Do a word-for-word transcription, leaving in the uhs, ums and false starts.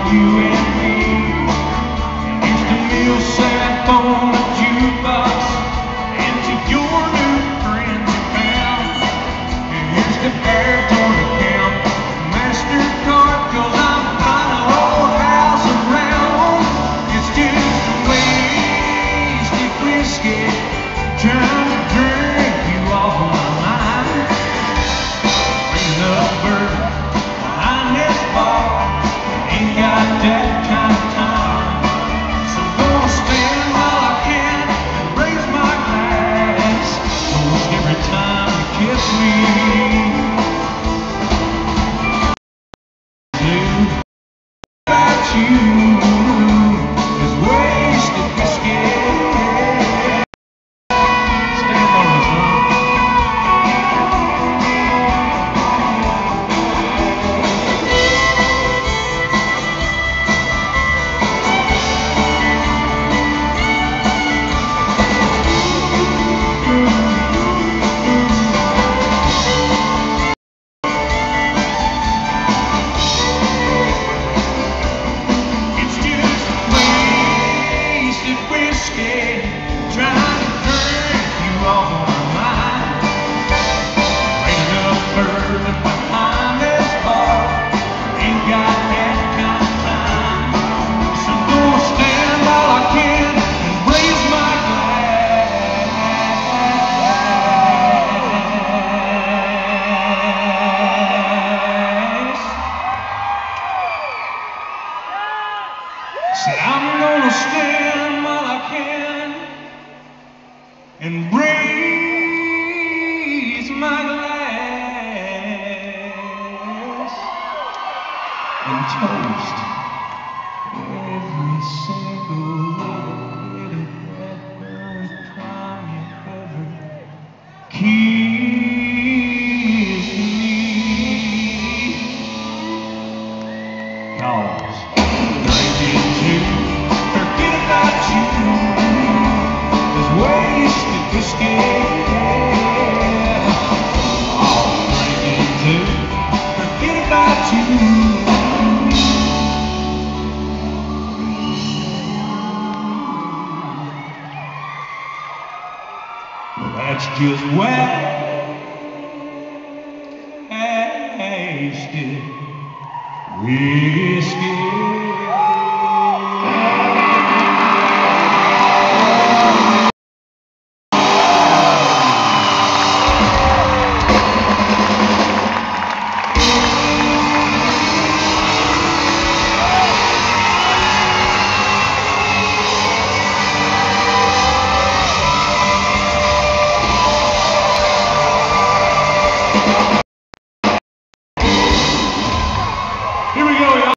you and me. Used to mill sap on a jukebox, and to your new friends you found. You used to baritone account, MasterCard, 'cause I'm buying a whole house around. It's just a wasted whiskey, trying to drink you off my mind. Bringing up bird behind this bar, ain't got that kind of time. So I'm gonna stand while I can and raise my glass. Almost every time you kiss me, dude, about you is wasted whiskey. Stand on the drum. It's just wasted whiskey, trying to drink you off my mind. Bringing up bourbon behind this bar, ain't got that kind of time. So I'm gonna stand while I can and raise my glass. Said I'm gonna stand while I can and raise my glass and toast every single little bit of that one time you ever kissed me. 'Cause drinking to forget about you is wasted whiskey. Oh, drinking to forget about you. Well, that's just wasted whiskey.